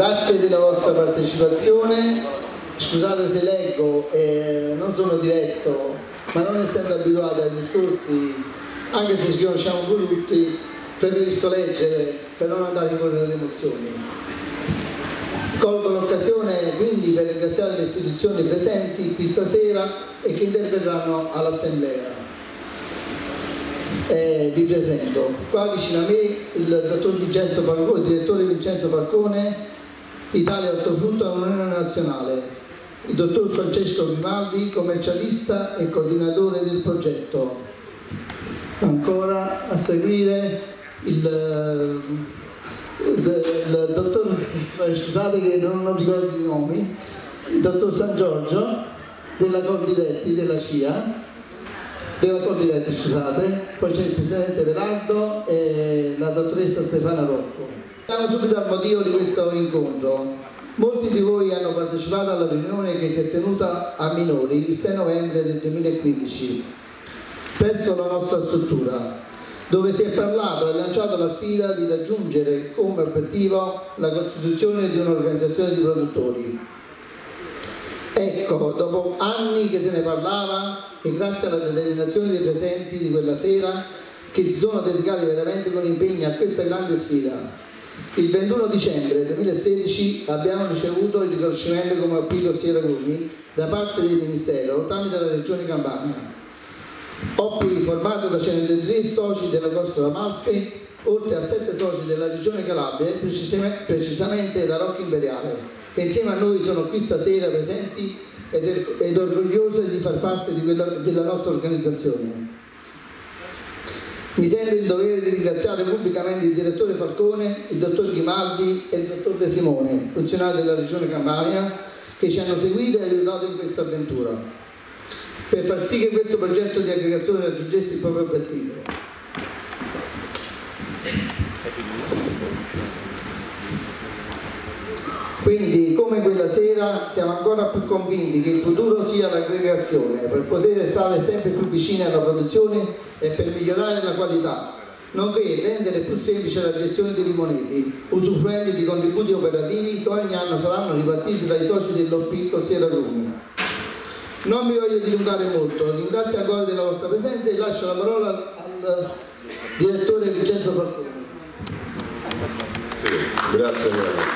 Grazie della vostra partecipazione. Scusate se leggo, non sono diretto, ma non essendo abituato ai discorsi, anche se ci conosciamo pure tutti, preferisco leggere per non andare in corso delle emozioni. Colgo l'occasione quindi per ringraziare le istituzioni presenti qui stasera e che interverranno all'Assemblea. Vi presento qua vicino a me il dottor Vincenzo Falcone, il direttore Vincenzo Falcone, Italia Ortofrutta Unione Nazionale, il dottor Francesco Grimaldi, commercialista e coordinatore del progetto. Ancora a seguire il dottor, scusate che non ricordo i nomi, il dottor San Giorgio della Coldiretti, della CIA, scusate, poi c'è il presidente Veraldo e la dottoressa Stefana Rocco. Andiamo subito al motivo di questo incontro. Molti di voi hanno partecipato alla riunione che si è tenuta a Minori il 6 novembre del 2015 presso la nostra struttura, dove si è parlato e lanciato la sfida di raggiungere come obiettivo la costituzione di un'organizzazione di produttori. Ecco, dopo anni che se ne parlava e grazie alla determinazione dei presenti di quella sera che si sono dedicati veramente con impegno a questa grande sfida, il 21 dicembre 2016 abbiamo ricevuto il riconoscimento come Oppico Siera Rumi da parte del Ministero tramite la Regione Campania. Oppi formato da 103 soci della Costa d'Amalfi, oltre a 7 soci della Regione Calabria, precisamente da Rocca Imperiale, che insieme a noi sono qui stasera presenti ed orgogliose di far parte della nostra organizzazione. Mi sento il dovere di ringraziare pubblicamente il direttore Falcone, il dottor Grimaldi e il dottor De Simone, funzionari della Regione Campania, che ci hanno seguito e aiutato in questa avventura, per far sì che questo progetto di aggregazione raggiungesse il proprio obiettivo. Quindi, come quella sera, siamo ancora più convinti che il futuro sia l'aggregazione, per poter stare sempre più vicini alla produzione e per migliorare la qualità, nonché rendere più semplice la gestione dei limoneti, usufruendo di contributi operativi che ogni anno saranno ripartiti dai soci dell'Oppico Siera Rumi. Non mi voglio dilungare molto, ringrazio ancora della vostra presenza e lascio la parola al direttore Vincenzo Falcone. Sì, grazie.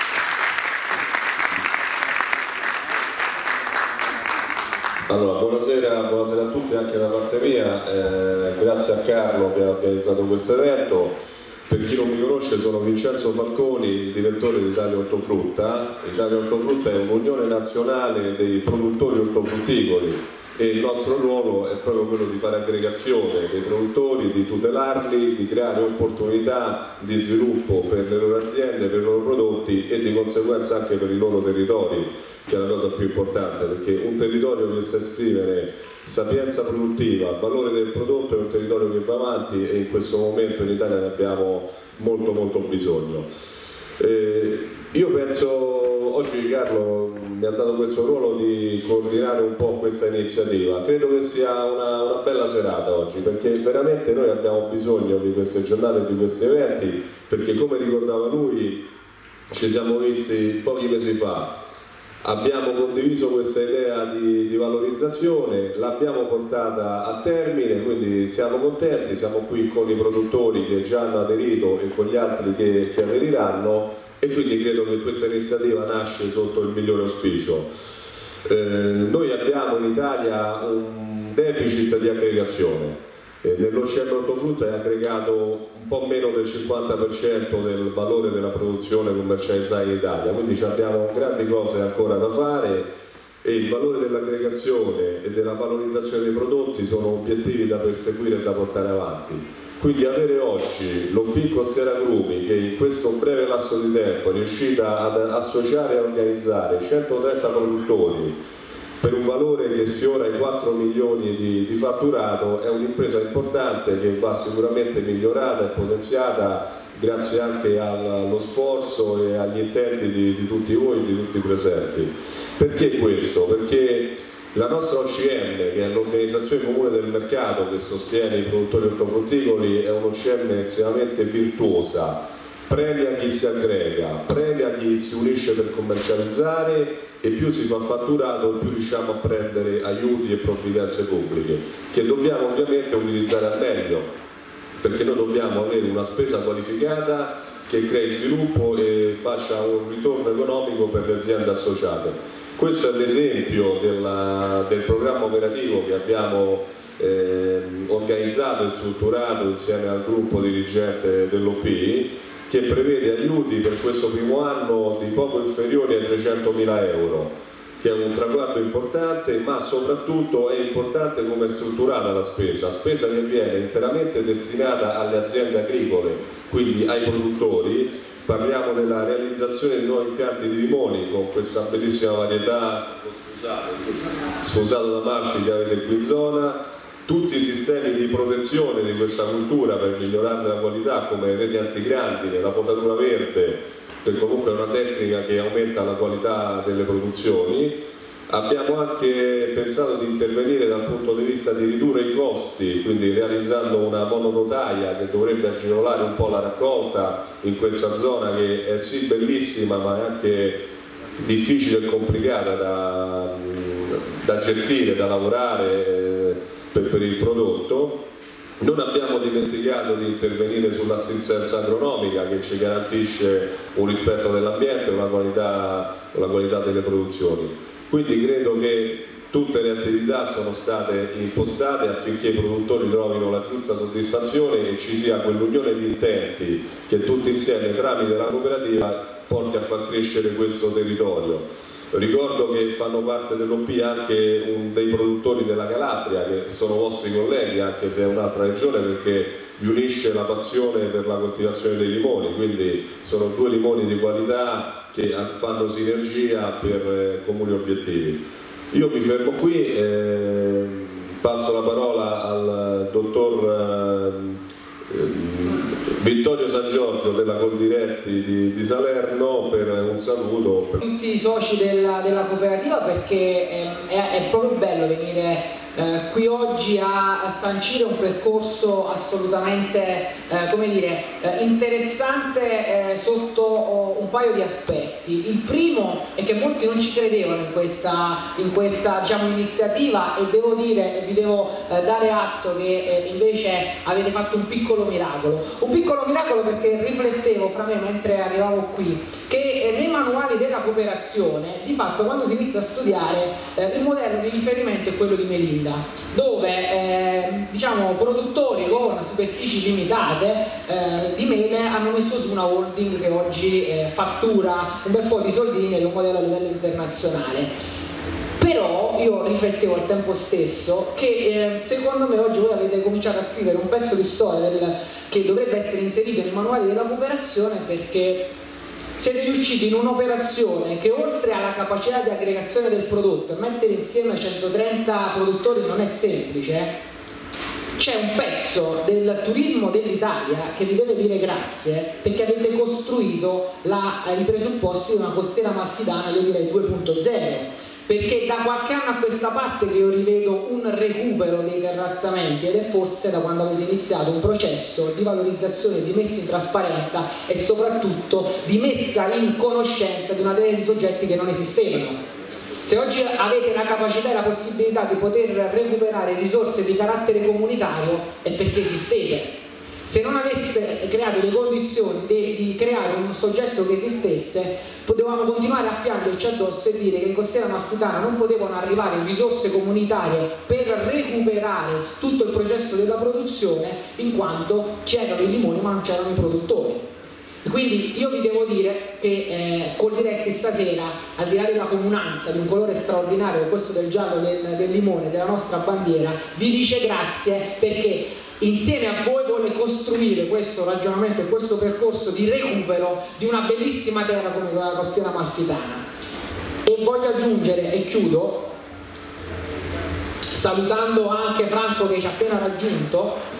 Allora, buonasera a tutti anche da parte mia, grazie a Carlo che ha organizzato questo evento. Per chi non mi conosce, sono Vincenzo Falconi, il direttore di Italia Ortofrutta. Italia Ortofrutta è un'unione nazionale dei produttori ortofrutticoli e il nostro ruolo è proprio quello di fare aggregazione dei produttori, di tutelarli, di creare opportunità di sviluppo per le loro aziende, per i loro prodotti e di conseguenza anche per i loro territori, che è la cosa più importante, perché un territorio che sa esprimere sapienza produttiva, valore del prodotto è un territorio che va avanti e in questo momento in Italia ne abbiamo molto bisogno. Io penso, oggi Carlo mi ha dato questo ruolo di coordinare un po' questa iniziativa. Credo che sia una bella serata oggi, perché veramente noi abbiamo bisogno di queste giornate e di questi eventi, perché come ricordava lui ci siamo visti pochi mesi fa. Abbiamo condiviso questa idea di valorizzazione, l'abbiamo portata a termine, quindi siamo contenti, siamo qui con i produttori che già hanno aderito e con gli altri che aderiranno e quindi credo che questa iniziativa nasce sotto il migliore auspicio. Noi abbiamo in Italia un deficit di aggregazione. Nell'OCM Ortofrutta è aggregato un po' meno del 50% del valore della produzione commercializzata in Italia, quindi abbiamo grandi cose ancora da fare e il valore dell'aggregazione e della valorizzazione dei prodotti sono obiettivi da perseguire e da portare avanti. Quindi avere oggi l'Oppico Siera Rumi, che in questo breve lasso di tempo è riuscita ad associare e organizzare 130 produttori per un valore che sfiora i 4 milioni di fatturato, è un'impresa importante che va sicuramente migliorata e potenziata grazie anche allo sforzo e agli intenti di tutti voi, di tutti i presenti. Perché questo? Perché la nostra OCM, che è l'organizzazione comune del mercato che sostiene i produttori ortofrutticoli, è un'OCM estremamente virtuosa premia chi si aggrega, premia chi si unisce per commercializzare, e più si fa fatturato più riusciamo a prendere aiuti e provvidenze pubbliche, che dobbiamo ovviamente utilizzare al meglio, perché noi dobbiamo avere una spesa qualificata che crei sviluppo e faccia un ritorno economico per le aziende associate. Questo è l'esempio del programma operativo che abbiamo organizzato e strutturato insieme al gruppo dirigente dell'OPI, che prevede aiuti per questo primo anno di poco inferiori ai 300.000 euro, che è un traguardo importante, ma soprattutto è importante come è strutturata la spesa che viene interamente destinata alle aziende agricole, quindi ai produttori. Parliamo della realizzazione di nuovi impianti di limoni con questa bellissima varietà sposato da Marfi che avete qui in zona, tutti i sistemi di protezione di questa cultura per migliorarne la qualità, come reti antigrandine, la potatura verde, che comunque è una tecnica che aumenta la qualità delle produzioni. Abbiamo anche pensato di intervenire dal punto di vista di ridurre i costi, quindi realizzando una mononotaia che dovrebbe agevolare un po' la raccolta in questa zona che è sì bellissima ma è anche difficile e complicata da gestire, da lavorare per il prodotto. Non abbiamo dimenticato di intervenire sull'assistenza agronomica che ci garantisce un rispetto dell'ambiente e una qualità delle produzioni. Quindi credo che tutte le attività sono state impostate affinché i produttori trovino la giusta soddisfazione e ci sia quell'unione di intenti che tutti insieme tramite la cooperativa porti a far crescere questo territorio. Ricordo che fanno parte dell'OP anche dei produttori della Calabria, che sono vostri colleghi, anche se è un'altra regione, perché vi unisce la passione per la coltivazione dei limoni, quindi sono due limoni di qualità che fanno sinergia per comuni obiettivi. Io mi fermo qui, passo la parola al dottor Vittorio San Giorgio della Coldiretti di Salerno per un saluto. Tutti i soci della cooperativa, perché è proprio bello venire qui oggi a sancire un percorso assolutamente come dire, interessante sotto un paio di aspetti. Il primo è che molti non ci credevano in questa diciamo, iniziativa, e devo dire, vi devo dare atto che invece avete fatto un piccolo miracolo perché riflettevo fra me mentre arrivavo qui che nei manuali della cooperazione di fatto quando si inizia a studiare il modello di riferimento è quello di Melinda, dove diciamo produttori con superfici limitate di mele hanno messo su una holding che oggi fattura un bel po' di soldini ed è un modello a livello internazionale. Però io riflettevo al tempo stesso che secondo me oggi voi avete cominciato a scrivere un pezzo di storia che dovrebbe essere inserito nei manuali della cooperazione, perché siete riusciti in un'operazione che oltre alla capacità di aggregazione del prodotto, mettere insieme 130 produttori non è semplice, c'è un pezzo del turismo dell'Italia che vi deve dire grazie, perché avete costruito i presupposti di una costiera amalfitana, io direi 2.0, perché da qualche anno a questa parte che io rivedo un recupero dei terrazzamenti, ed è forse da quando avete iniziato un processo di valorizzazione, di messa in trasparenza e soprattutto di messa in conoscenza di una serie di soggetti che non esistevano. Se oggi avete la capacità e la possibilità di poter recuperare risorse di carattere comunitario è perché esistete. Se non avesse creato le condizioni di creare un soggetto che esistesse, potevamo continuare a piangerci addosso e dire che in costiera amalfitana non potevano arrivare risorse comunitarie per recuperare tutto il processo della produzione, in quanto c'erano i limoni ma non c'erano i produttori. Quindi io vi devo dire che Coldiretti stasera, al di là della comunanza di un colore straordinario, questo del giallo del limone, della nostra bandiera, vi dice grazie perché insieme a voi vuole costruire questo ragionamento e questo percorso di recupero di una bellissima terra come la costiera amalfitana. E voglio aggiungere, e chiudo, salutando anche Franco che ci ha appena raggiunto,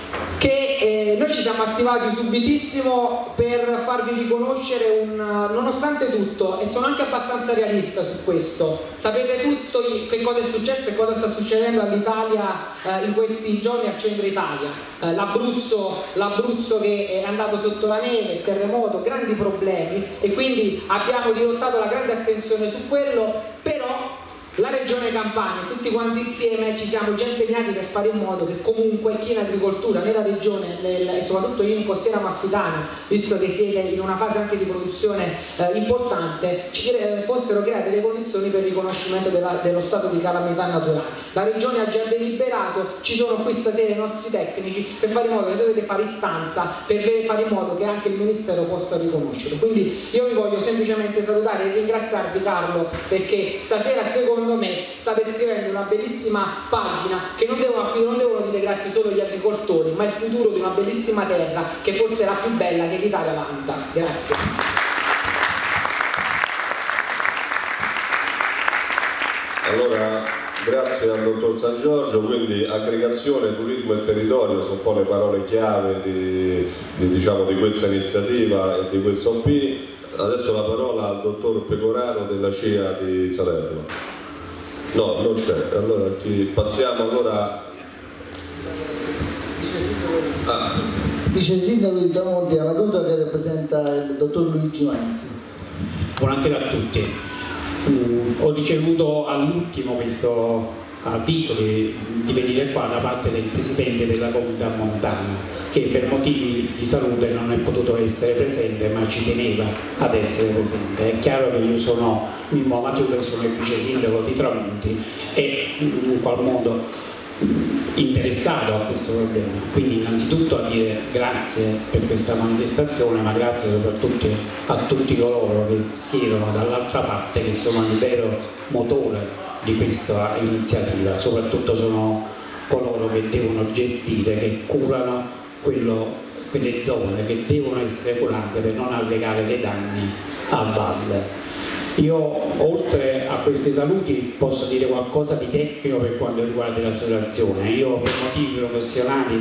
che noi ci siamo attivati subitissimo per farvi riconoscere nonostante tutto, e sono anche abbastanza realista su questo, sapete tutto che cosa è successo e cosa sta succedendo all'Italia in questi giorni al centro Italia, l'Abruzzo che è andato sotto la neve, il terremoto, grandi problemi, e quindi abbiamo dirottato la grande attenzione su quello, però la Regione Campania e tutti quanti insieme ci siamo già impegnati per fare in modo che comunque chi in agricoltura nella regione e soprattutto io in Costiera Amalfitana, visto che siete in una fase anche di produzione importante, ci fossero create le condizioni per il riconoscimento dello stato di calamità naturale. La Regione ha già deliberato, ci sono qui stasera i nostri tecnici per fare in modo che dovete fare istanza per fare in modo che anche il Ministero possa riconoscerlo. Quindi io vi voglio semplicemente salutare e ringraziarvi, Carlo, perché stasera secondo me state scrivendo una bellissima pagina che non devono dire grazie solo agli agricoltori, ma il futuro di una bellissima terra che forse è la più bella che l'Italia vanta. Grazie. Allora, grazie al dottor San Giorgio. Quindi aggregazione, turismo e territorio sono un po' le parole chiave di questa iniziativa e di questo OP. Adesso la parola al dottor Pecoraro della CIA di Salerno. No, non c'è. Allora passiamo allora. Vice Sindaco di Tramonti, a Maduto, che rappresenta il dottor Luigi Manzi. Buonasera a tutti. Ho ricevuto all'ultimo questo avviso di venire qua da parte del Presidente della Comunità Montana, che per motivi di salute non è potuto essere presente, ma ci teneva ad essere presente. È chiaro che io sono Mimmo Matriulo, sono il vice sindaco di Tramonti e in qual modo interessato a questo problema. Quindi innanzitutto a dire grazie per questa manifestazione, ma grazie soprattutto a tutti coloro che schierano dall'altra parte, che sono il vero motore di questa iniziativa. Soprattutto sono coloro che devono gestire, che curano quelle zone che devono essere curate per non arrecare dei danni a valle. Io oltre a questi saluti posso dire qualcosa di tecnico per quanto riguarda l'associazione. Io per motivi professionali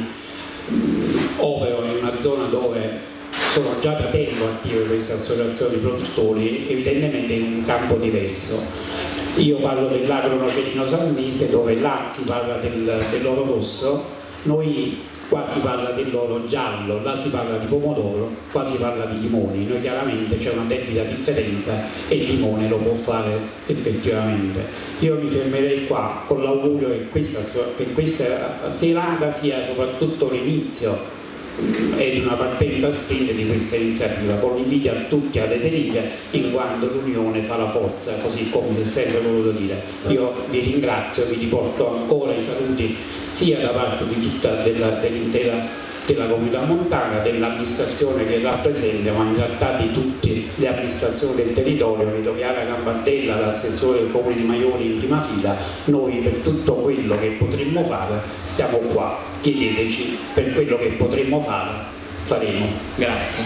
opero in una zona dove sono già da tempo attive queste associazioni produttori, evidentemente in un campo diverso. Io parlo dell'agro-nocerino sannese, dove là si parla dell'oro rosso, noi qua si parla dell'oro giallo, là si parla di pomodoro, qua si parla di limoni. Noi chiaramente c'è una debita differenza e il limone lo può fare effettivamente. Io mi fermerei qua con l'augurio che questa serata sia soprattutto l'inizio ed una partenza spinta di questa iniziativa, con l'invito a tutti ad aderire, in quanto l'unione fa la forza, così come si è sempre voluto dire. Io vi ringrazio, vi riporto ancora i saluti sia da parte di tutta dell'intera della comunità montana, dell'amministrazione che rappresenta, ma in realtà di tutte le amministrazioni del territorio. Vedo Chiara Gambardella, l'assessore del comune di Maiori in prima fila. Noi per tutto quello che potremmo fare stiamo qua, chiedeteci, per quello che potremmo fare faremo. Grazie.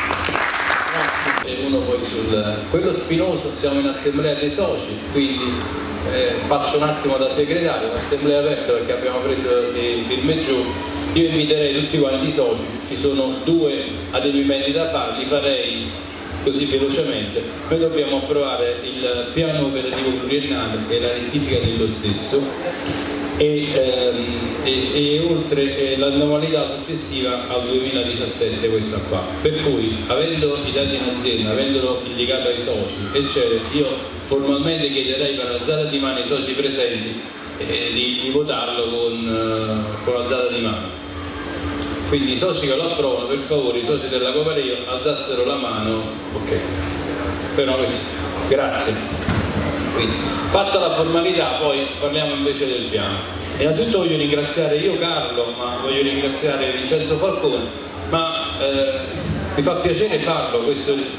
E uno poi quello spinoso, siamo in assemblea dei soci, quindi faccio un attimo da segretario, un'assemblea aperta perché abbiamo preso le firme giù. Io inviterei tutti quanti i soci, ci sono 2 adempimenti da fare, li farei così velocemente. Noi dobbiamo approvare il piano operativo pluriennale e la rettifica dello stesso e oltre l'annualità successiva al 2017, questa qua. Per cui, avendo i dati in azienda, avendolo indicato ai soci, eccetera, io formalmente chiederei per alzata di mano ai soci presenti di votarlo con alzata di mano. Quindi i soci che lo approvano, per favore, i soci della Copareio alzassero la mano, ok. Però così, grazie. Quindi, fatta la formalità, poi parliamo invece del piano. Innanzitutto voglio ringraziare io Carlo, ma voglio ringraziare Vincenzo Falcone, ma mi fa piacere farlo questo.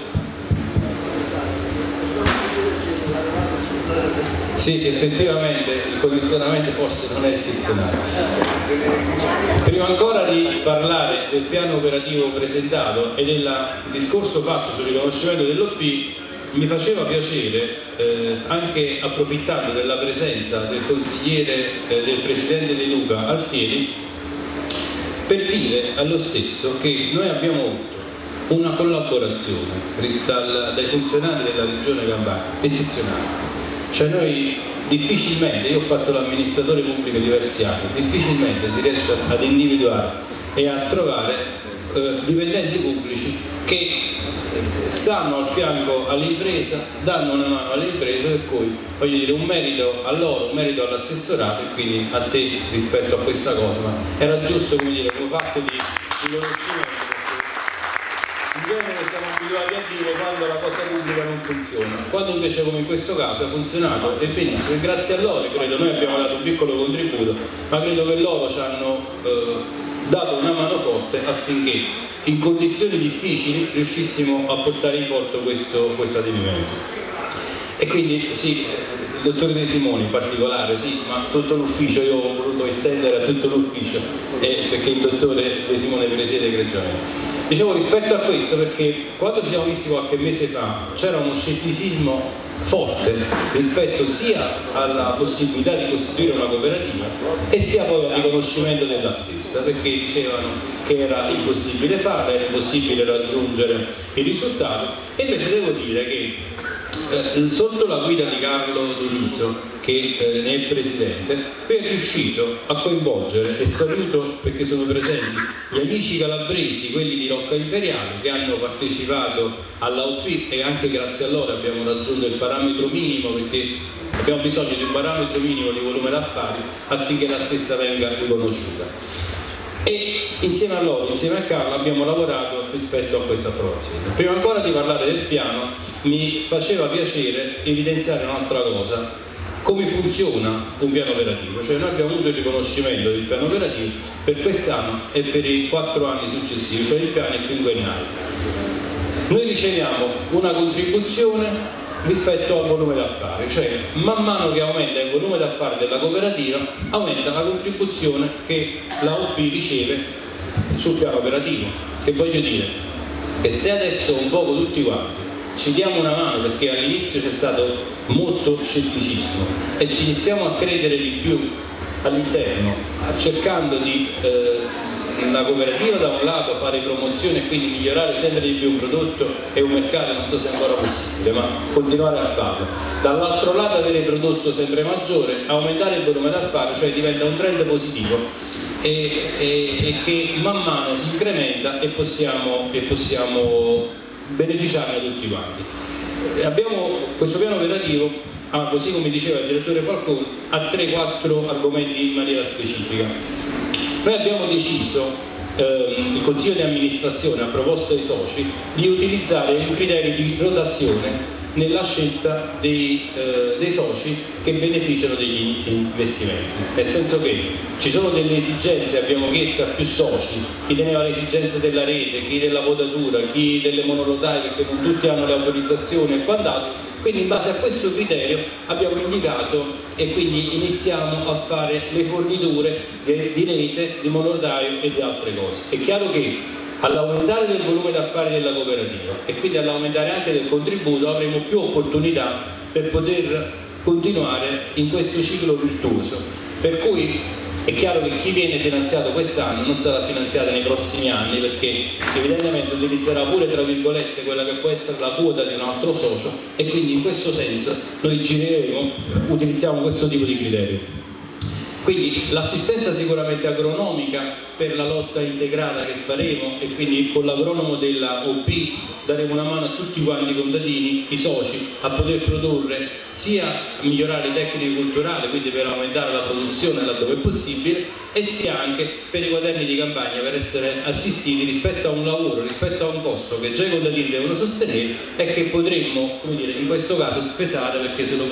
Sì, effettivamente il condizionamento forse non è eccezionale. Prima ancora di parlare del piano operativo presentato e del discorso fatto sul riconoscimento dell'OP, mi faceva piacere, anche approfittando della presenza del consigliere del presidente De Luca Alfieri, per dire allo stesso che noi abbiamo avuto una collaborazione dai funzionari della Regione Campania eccezionale. Cioè noi difficilmente, io ho fatto l'amministratore pubblico diversi anni, difficilmente si riesce ad individuare e a trovare dipendenti pubblici che stanno al fianco all'impresa, danno una mano all'impresa, per cui voglio dire un merito a loro, un merito all'assessorato e quindi a te rispetto a questa cosa, ma era giusto, come dire, come fatto di riconoscimento, perché in genere siamo abituati a dire quando la cosa pubblica non funziona, quando invece come in questo caso ha funzionato e benissimo, e grazie a loro credo, noi abbiamo dato un piccolo contributo, ma credo che loro ci hanno dato una mano forte affinché in condizioni difficili riuscissimo a portare in porto questo adempimento. E quindi sì, il dottore De Simoni in particolare, sì, ma tutto l'ufficio, io ho voluto estendere a tutto l'ufficio perché il dottore De Simone presiede egregiamente. Dicevo rispetto a questo perché quando ci siamo visti qualche mese fa c'era uno scetticismo forte rispetto sia alla possibilità di costituire una cooperativa e sia poi al riconoscimento della stessa, perché dicevano che era impossibile farla, era impossibile raggiungere il risultato, e invece devo dire che sotto la guida di Carlo Diniso, che ne è il presidente, è riuscito a coinvolgere, e saluto perché sono presenti gli amici calabresi, quelli di Rocca Imperiale, che hanno partecipato all'AOP e anche grazie a loro abbiamo raggiunto il parametro minimo, perché abbiamo bisogno di un parametro minimo di volume d'affari affinché la stessa venga riconosciuta. E insieme a loro, insieme a Carlo, abbiamo lavorato rispetto a questa approvazione. Prima ancora di parlare del piano, mi faceva piacere evidenziare un'altra cosa: come funziona un piano operativo. Cioè noi abbiamo avuto il riconoscimento del piano operativo per quest'anno e per i 4 anni successivi, cioè il piano è quinquennale. Noi riceviamo una contribuzione rispetto al volume d'affari, cioè man mano che aumenta il volume d'affari della cooperativa aumenta la contribuzione che la OP riceve sul piano operativo. Che voglio dire, e se adesso un poco tutti quanti ci diamo una mano, perché all'inizio c'è stato molto scetticismo e ci iniziamo a credere di più all'interno, cercando di la cooperativa da un lato fare promozione e quindi migliorare sempre di più un prodotto e un mercato, non so se è ancora possibile, ma continuare a farlo, dall'altro lato avere prodotto sempre maggiore, aumentare il volume d'affari, cioè diventa un trend positivo e che man mano si incrementa e possiamo beneficiarne tutti quanti. Abbiamo questo piano operativo, così come diceva il direttore Falconi, ha 3-4 argomenti in maniera specifica. Noi abbiamo deciso, il Consiglio di amministrazione ha proposto ai soci di utilizzare un criterio di rotazione nella scelta dei soci che beneficiano degli investimenti, nel senso che ci sono delle esigenze, abbiamo chiesto a più soci, chi teneva le esigenze della rete, chi della potatura, chi delle monorotaie, perché non tutti hanno le autorizzazioni e quant'altro, quindi in base a questo criterio abbiamo indicato e quindi iniziamo a fare le forniture di rete, di monorotaio e di altre cose. È chiaro che all'aumentare del volume d'affari della cooperativa e quindi all'aumentare anche del contributo avremo più opportunità per poter continuare in questo ciclo virtuoso, per cui è chiaro che chi viene finanziato quest'anno non sarà finanziato nei prossimi anni, perché evidentemente utilizzerà pure tra virgolette quella che può essere la quota di un altro socio, e quindi in questo senso noi gireremo, utilizziamo questo tipo di criterio. Quindi l'assistenza sicuramente agronomica per la lotta integrata che faremo, e quindi con l'agronomo della OP daremo una mano a tutti quanti i contadini, i soci, a poter produrre, sia a migliorare le tecniche culturali, quindi per aumentare la produzione laddove è possibile, e sia anche per i quaderni di campagna, per essere assistiti rispetto a un lavoro, rispetto a un costo che già i contadini devono sostenere e che potremmo, come dire, in questo caso spesare, perché se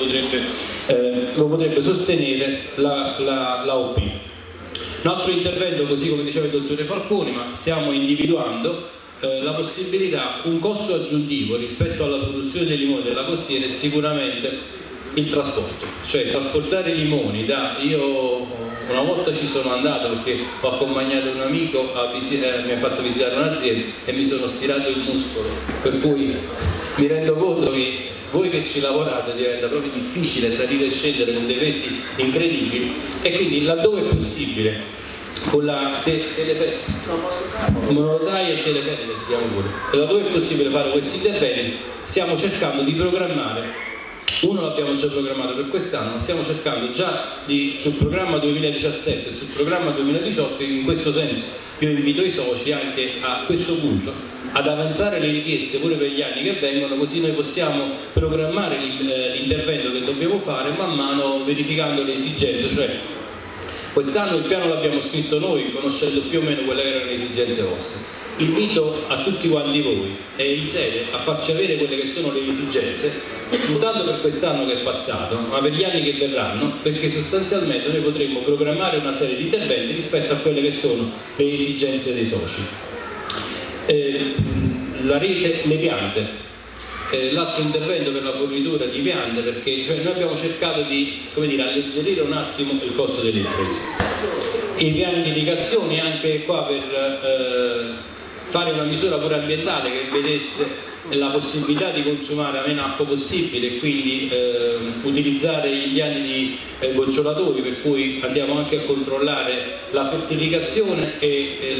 lo potrebbe sostenere la OP. Un altro intervento, così come diceva il dottore Falconi, ma stiamo individuando la possibilità, un costo aggiuntivo rispetto alla produzione dei limoni della costiera è sicuramente il trasporto, cioè trasportare i limoni io una volta ci sono andato perché ho accompagnato un amico mi ha fatto visitare un'azienda e mi sono stirato il muscolo, per cui mi rendo conto che voi che ci lavorate diventa proprio difficile salire e scendere con dei pesi incredibili, e quindi laddove è possibile con la monorotaia e teleferica, e laddove è possibile fare questi interventi stiamo cercando di programmare. Uno l'abbiamo già programmato per quest'anno, ma stiamo cercando già sul programma 2017 e sul programma 2018, in questo senso io invito i soci anche a questo punto ad avanzare le richieste pure per gli anni che vengono, così noi possiamo programmare l'intervento che dobbiamo fare man mano verificando le esigenze. Cioè, quest'anno il piano l'abbiamo scritto noi, conoscendo più o meno quelle che erano le esigenze vostre. Invito a tutti quanti voi e in sede a farci avere quelle che sono le esigenze, non tanto per quest'anno che è passato, ma per gli anni che verranno, perché sostanzialmente noi potremmo programmare una serie di interventi rispetto a quelle che sono le esigenze dei soci. La rete, le piante, l'altro intervento per la fornitura di piante, perché noi abbiamo cercato di, come dire, alleggerire un attimo il costo delle imprese. I piani di irrigazione anche qua per fare una misura pure ambientale che vedesse la possibilità di consumare la meno acqua possibile e quindi utilizzare gli piani di gocciolatori, per cui andiamo anche a controllare la fertilizazione e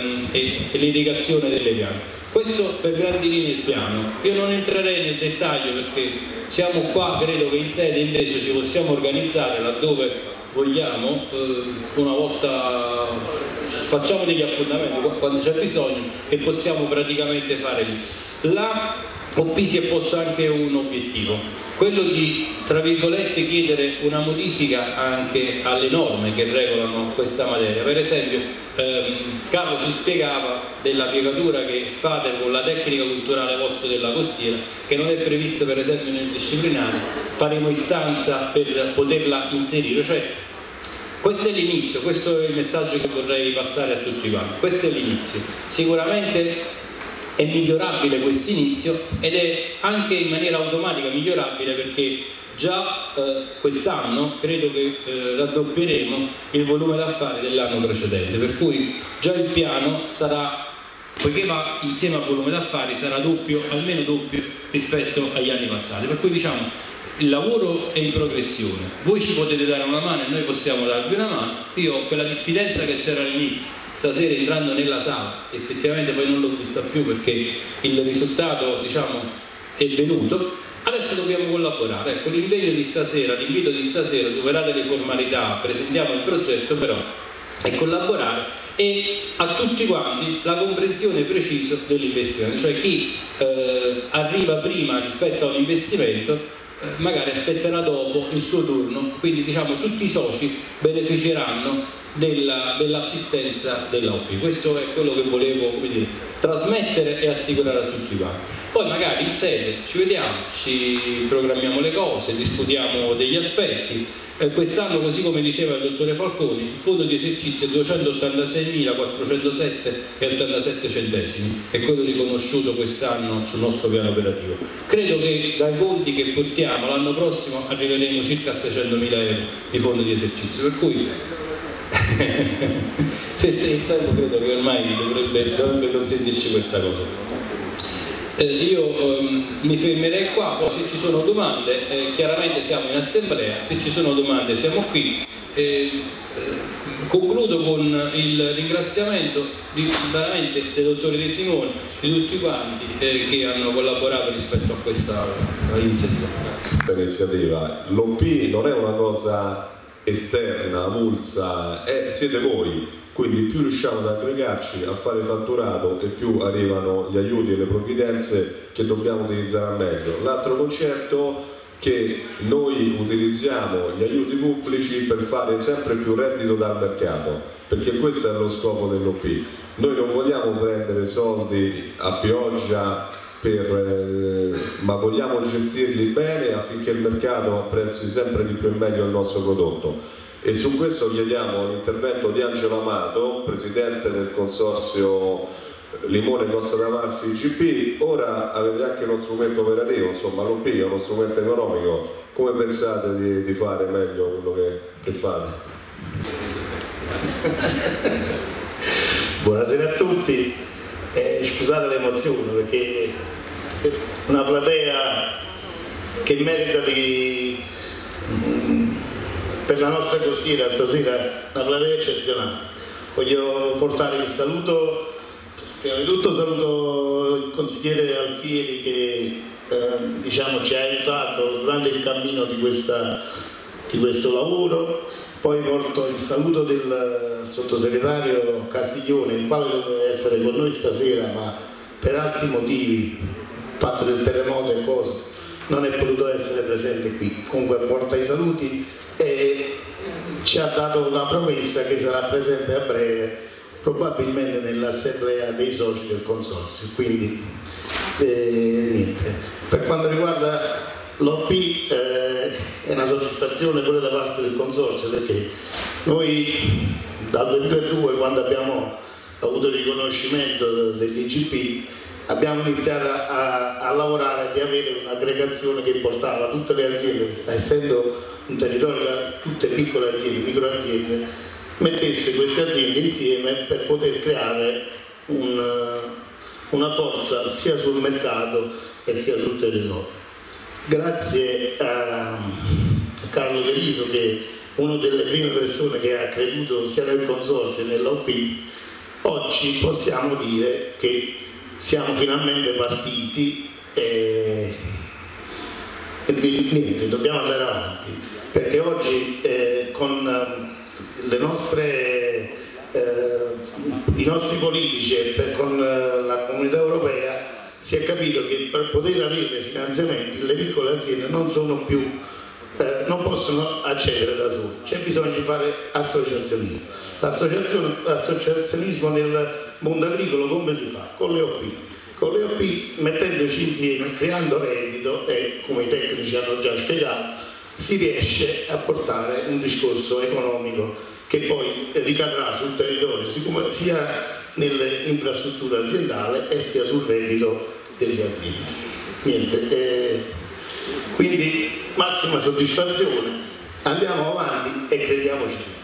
l'irrigazione delle piante. Questo per grandi linee il piano. Io non entrerei nel dettaglio perché siamo qua, credo che in sede invece ci possiamo organizzare laddove vogliamo, una volta facciamo degli appuntamenti quando c'è bisogno e possiamo praticamente fare lì. La OP si è posto anche un obiettivo, quello di, tra virgolette, chiedere una modifica anche alle norme che regolano questa materia. Per esempio Carlo ci spiegava della piegatura che fate con la tecnica culturale vostra della costiera, che non è prevista per esempio nel disciplinare. Faremo istanza per poterla inserire, cioè questo è l'inizio, questo è il messaggio che vorrei passare a tutti quanti. Questo è l'inizio, sicuramente è migliorabile questo inizio ed è anche in maniera automatica migliorabile, perché già quest'anno credo che raddoppieremo il volume d'affari dell'anno precedente, per cui già il piano sarà, poiché va insieme al volume d'affari, sarà doppio, almeno doppio rispetto agli anni passati, per cui diciamo il lavoro è in progressione, voi ci potete dare una mano e noi possiamo darvi una mano. Io ho quella diffidenza che c'era all'inizio, stasera entrando nella sala, effettivamente poi non l'ho vista più perché il risultato, diciamo, è venuto. Adesso dobbiamo collaborare, ecco, l'impegno di stasera, l'invito di stasera, superate le formalità, presentiamo il progetto, però è collaborare e a tutti quanti la comprensione precisa dell'investimento, cioè chi arriva prima rispetto a un investimento magari aspetterà dopo il suo turno, quindi diciamo tutti i soci beneficeranno dell'assistenza della OP. Questo è quello che volevo, come dire, trasmettere e assicurare a tutti quanti. Poi magari in sede ci vediamo, ci programmiamo le cose, discutiamo degli aspetti. Quest'anno, così come diceva il dottore Falconi, il fondo di esercizio è 286.407,87 centesimi, è quello riconosciuto quest'anno sul nostro piano operativo. Credo che dai conti che portiamo l'anno prossimo arriveremo circa a 600.000 euro di fondo di esercizio, per cui credo che ormai dovrebbe consentirci questa cosa. Io mi fermerei qua, poi se ci sono domande, chiaramente siamo in assemblea, se ci sono domande siamo qui. Concludo con il ringraziamento veramente dei dottori De Simone, di tutti quanti che hanno collaborato rispetto a questa iniziativa. L'OP non è una cosa esterna, avulsa, siete voi. Quindi più riusciamo ad aggregarci, a fare fatturato e più arrivano gli aiuti e le provvidenze che dobbiamo utilizzare al meglio. L'altro concetto che noi utilizziamo gli aiuti pubblici per fare sempre più reddito dal mercato, perché questo è lo scopo dell'OP. Noi non vogliamo prendere soldi a pioggia, ma vogliamo gestirli bene affinché il mercato apprezzi sempre di più e meglio il nostro prodotto. E su questo chiediamo l'intervento di Angelo Amato, presidente del consorzio Limone Costa d'Amalfi IGP. Ora avete anche uno strumento operativo, insomma l'OP è uno strumento economico. Come pensate di fare meglio quello che fate? Buonasera a tutti, scusate l'emozione perché una platea che merita di... per la nostra costiera stasera una platea eccezionale. voglio portare il saluto, prima di tutto saluto il consigliere Alfieri che diciamo, ci ha aiutato durante il cammino di questo lavoro, poi porto il saluto del sottosegretario Castiglione, il quale doveva essere con noi stasera ma per altri motivi, fatto del terremoto e cose, non è potuto essere presente qui. Comunque porta i saluti e ci ha dato una promessa che sarà presente a breve, probabilmente nell'assemblea dei soci del consorzio. Quindi niente. Per quanto riguarda l'OP è una soddisfazione pure da parte del consorzio, perché noi dal 2002, quando abbiamo avuto il riconoscimento dell'IGP, abbiamo iniziato a lavorare di avere un'aggregazione che portava tutte le aziende, essendo un territorio da tutte piccole aziende, micro aziende, mettesse queste aziende insieme per poter creare una forza sia sul mercato e sia sul territorio. Grazie a Carlo De Riso, che è una delle prime persone che ha creduto sia nel consorzio che nell'OP, oggi possiamo dire che siamo finalmente partiti e niente, dobbiamo andare avanti, perché oggi con i nostri politici e con la comunità europea si è capito che per poter avere finanziamenti le piccole aziende non possono accedere da sole, c'è bisogno di fare associazionismo. L'associazionismo nel mondo agricolo come si fa? Con le OP. Con le OP, mettendoci insieme, creando reddito e, come i tecnici hanno già spiegato, si riesce a portare un discorso economico che poi ricadrà sul territorio, sia nelle infrastrutture aziendali e sia sul reddito delle aziende. Niente, quindi massima soddisfazione, andiamo avanti e crediamoci.